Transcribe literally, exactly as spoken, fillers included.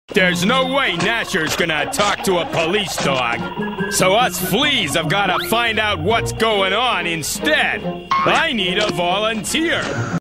There's no way Gnasher's gonna talk to a police dog. So us fleas have gotta find out what's going on instead. I need a volunteer.